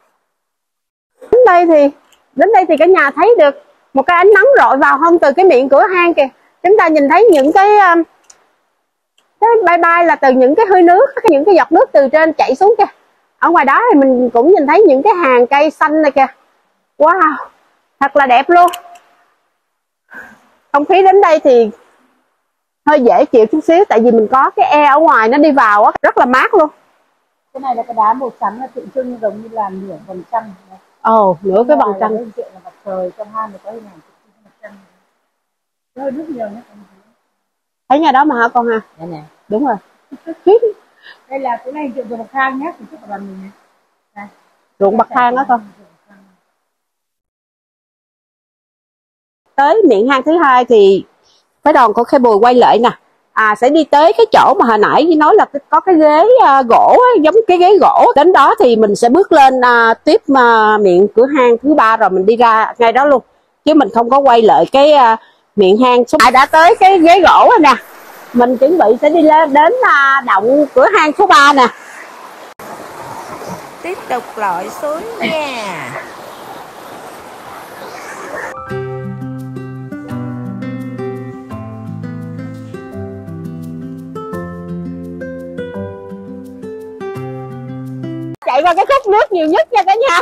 Đến đây thì cả nhà thấy được một cái ánh nắng rọi vào không, từ cái miệng cửa hang kìa. Chúng ta nhìn thấy những cái bay bay là từ những cái hơi nước, những cái giọt nước từ trên chảy xuống kìa. Ở ngoài đó thì mình cũng nhìn thấy những cái hàng cây xanh này kìa. Wow, thật là đẹp luôn. Không khí đến đây thì hơi dễ chịu chút xíu, tại vì mình có cái e ở ngoài nó đi vào á, rất là mát luôn. Cái này là cái đá màu trắng là tượng trưng giống như là nửa vầng trăng. Ồ, nửa cái vầng trăng. Là mặt trời, trong hang này có hình ảnh mặt trăng. Hơi nước nhiều nhé. Thấy nhà đó mà hả con ha? Đây nè. Đúng rồi. Đây là cái này tượng bậc thang nhé, thì trước của đoàn mình này. Đây. Ruộng bậc thang đó con. Tới miệng hang thứ hai thì phái đoàn của Khê Bùi quay lại nè, sẽ đi tới cái chỗ mà hồi nãy nói là có cái ghế gỗ ấy, giống cái ghế gỗ. Đến đó thì mình sẽ bước lên tiếp miệng cửa hang thứ ba rồi mình đi ra ngay đó luôn, chứ mình không có quay lại cái miệng hang số. Đã tới cái ghế gỗ rồi nè, mình chuẩn bị sẽ đi lên đến động cửa hang số 3 nè. Tiếp tục lội xuống nha. Chạy qua cái khúc nước nhiều nhất nha cả nhà.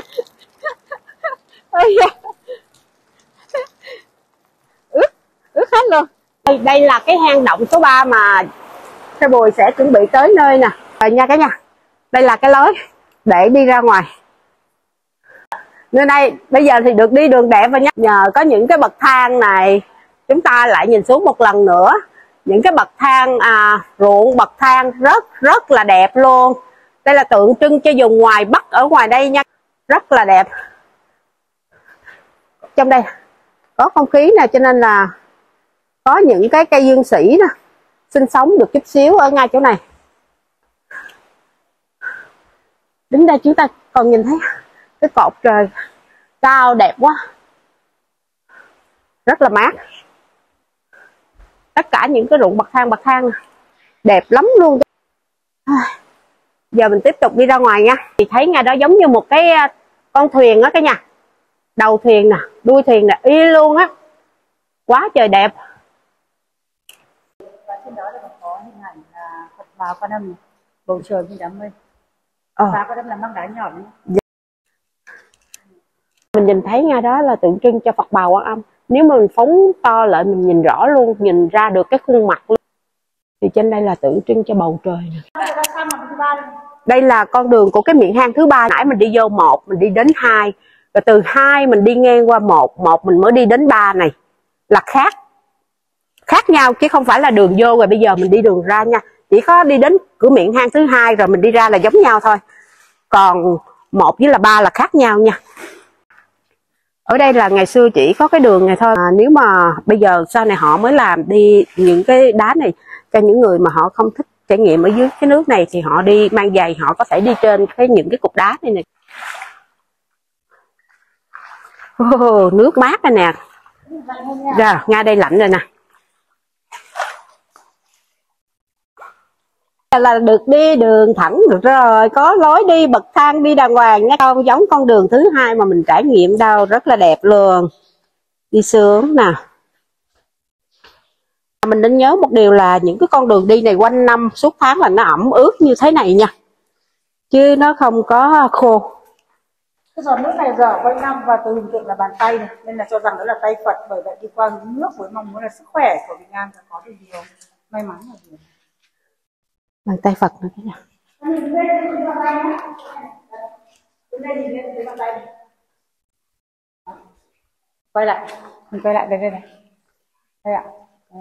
ướt hết luôn. Đây là cái hang động số 3 mà Khê Bùi sẽ chuẩn bị tới nơi nè. Rồi nha cả nhà, đây là cái lối để đi ra ngoài. Nơi đây bây giờ thì được đi đường đẹp và nhá. Nhờ có những cái bậc thang này, chúng ta lại nhìn xuống một lần nữa. Những cái bậc thang ruộng bậc thang rất là đẹp luôn. Đây là tượng trưng cho vùng ngoài Bắc ở ngoài đây nha, rất là đẹp. Trong đây có không khí nè, cho nên là có những cái cây dương sỉ nè sinh sống được chút xíu ở ngay chỗ này. Đứng đây chúng ta còn nhìn thấy cái cột trời cao đẹp quá, rất là mát. Tất cả những cái ruộng bậc thang đẹp lắm luôn. Giờ mình tiếp tục đi ra ngoài nha. Thì thấy ngay đó giống như một cái con thuyền á cả nhà. Đầu thuyền nè, đuôi thuyền nè, y luôn á. Quá trời đẹp. Và trên đó là có hình ảnh Phật Bà Quan Âm, bầu trời như đám mây. Bà Quan Âm là mang đá nhỏ đấy. Mình nhìn thấy ngay đó là tượng trưng cho Phật Bà Quan Âm. Nếu mà mình phóng to lại mình nhìn rõ luôn, nhìn ra được cái khuôn mặt luôn. Thì trên đây là tượng trưng cho bầu trời nè. Đây là con đường của cái miệng hang thứ 3. Nãy mình đi vô 1, mình đi đến 2, rồi từ 2 mình đi ngang qua 1 mình mới đi đến 3 này. Là khác nhau chứ không phải là đường vô rồi bây giờ mình đi đường ra nha. Chỉ có đi đến cửa miệng hang thứ 2 rồi mình đi ra là giống nhau thôi. Còn 1 với là 3 là khác nhau nha. Ở đây là ngày xưa chỉ có cái đường này thôi. Nếu mà bây giờ sau này họ mới làm đi những cái đá này cho những người mà họ không thích trải nghiệm ở dưới cái nước này thì họ đi mang giày, họ có thể đi trên những cái cục đá này nè. Nước mát này nè. Rồi, ngay đây lạnh rồi nè. Là được đi đường thẳng được rồi, có lối đi bậc thang đi đàng hoàng nha, không giống con đường thứ 2 mà mình trải nghiệm đâu, rất là đẹp luôn. Đi xuống nè. Mình nên nhớ một điều là những cái con đường đi này quanh năm suốt tháng là nó ẩm ướt như thế này nha, chứ nó không có khô. Cái giọt nước này dở quanh năm và từ hình tượng là bàn tay này, nên là cho rằng đó là tay Phật. Bởi vậy đi qua nước với mong muốn là sức khỏe của bình an và có được điều may mắn là gì. Bàn tay Phật nữa cả nhà. Quay lại, mình quay lại đây này. Đây ạ.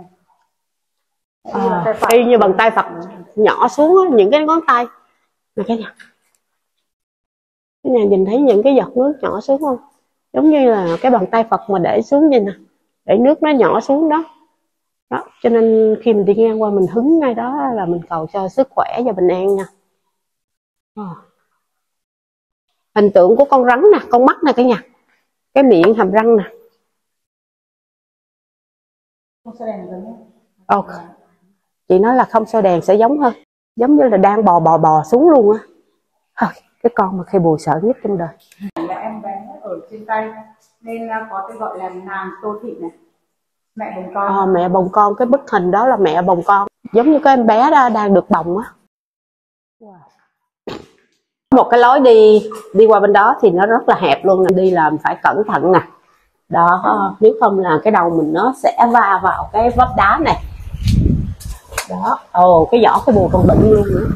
Y như bàn tay Phật nhỏ xuống á, những cái ngón tay này cả nhà. Cái nhà nhìn thấy những cái giọt nước nhỏ xuống không? Giống như là cái bàn tay Phật mà để xuống vậy nè, để nước nó nhỏ xuống đó. Đó, cho nên khi mình đi ngang qua mình hứng ngay đó là mình cầu cho sức khỏe và bình an nha. Hình tượng của con rắn nè, con mắt nè cả nhà, cái miệng hàm răng nè. Không sao đèn rồi nhé. Chị nói là không sao đèn sẽ giống hơn, giống như là đang bò xuống luôn á. Cái con mà Khê Bùi sợ nhất trong đời. Là em bé ở trên tay nên có tên gọi là nàng Tô Thị này, mẹ bồng con. Mẹ bồng con, cái bức hình đó là mẹ bồng con, giống như cái em bé đó đang được bồng á. Một cái lối đi qua bên đó thì nó rất là hẹp luôn nè, đi làm phải cẩn thận nè. Đó, nếu không là cái đầu mình nó sẽ va vào cái vách đá này. Đó, cái vỏ cái bùa còn bệnh luôn nữa.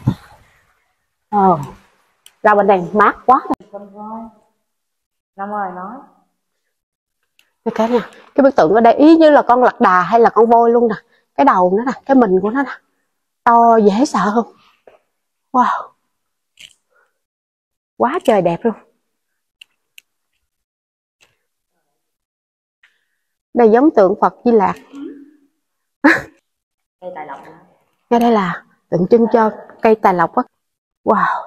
Ra bên đây mát quá rồi. Con voi. Ra ngoài nói. Cái nha, cái bức tượng ở đây ý như là con lạc đà hay là con voi luôn nè. Cái đầu nó nè, cái mình của nó nè, to dễ sợ không? Wow, quá trời đẹp luôn. Đây giống tượng Phật Di Lạc. Cây tài lộc. Ngay đây là tượng trưng cho cây tài lộc á. Wow.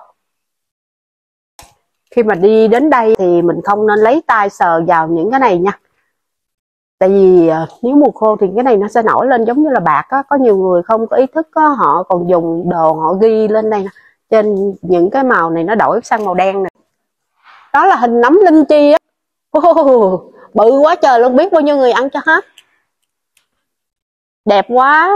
Khi mà đi đến đây thì mình không nên lấy tay sờ vào những cái này nha. Tại vì nếu mùa khô thì cái này nó sẽ nổi lên giống như là bạc á. Có nhiều người không có ý thức á, họ còn dùng đồ họ ghi lên đây nè. Trên những cái màu này nó đổi sang màu đen nè. Đó là hình nấm linh chi á. Bự quá trời luôn, biết bao nhiêu người ăn cho hết. Đẹp quá.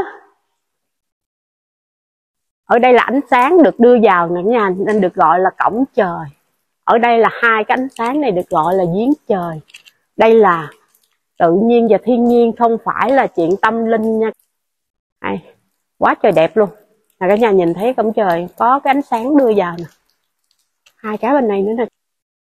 Ở đây là ánh sáng được đưa vào nè nha, nên được gọi là cổng trời. Ở đây là hai cái ánh sáng này được gọi là giếng trời. Đây là tự nhiên và thiên nhiên, không phải là chuyện tâm linh nha. Quá trời đẹp luôn. Là cả nhà nhìn thấy cổng trời có cái ánh sáng đưa vào nè. Hai cái bên này nữa nè.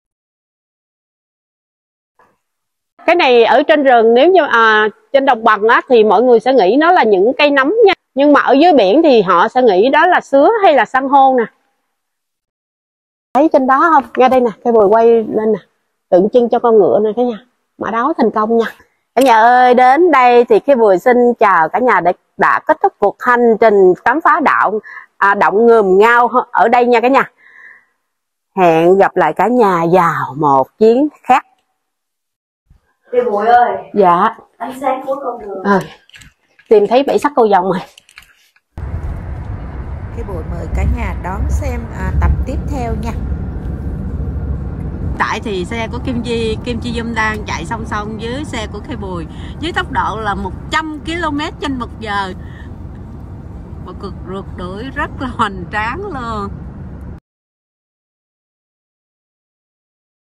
Cái này ở trên rừng, nếu như trên đồng bằng á, thì mọi người sẽ nghĩ nó là những cây nấm nha. Nhưng mà ở dưới biển thì họ sẽ nghĩ đó là sứa hay là san hô nè. Thấy trên đó không? Ngay đây nè, cây bùi quay lên nè. Tượng trưng cho con ngựa này cả nhà. Mã đáo thành công nha. Cả nhà ơi, đến đây thì Khê Bùi xin chào cả nhà đã kết thúc cuộc hành trình khám phá động Ngườm Ngao ở đây nha cả nhà. Hẹn gặp lại cả nhà vào một chuyến khác. Khê Bùi ơi. Dạ. Ánh sáng của con đường. Tìm thấy 7 sắc cầu vồng rồi. Khê Bùi mời cả nhà đón xem tập tiếp theo nha. Tại thì xe của Kim Chi Dung đang chạy song song với xe của Khê Bùi với tốc độ là 100 km/h. Một cuộc rượt đuổi rất là hoành tráng luôn.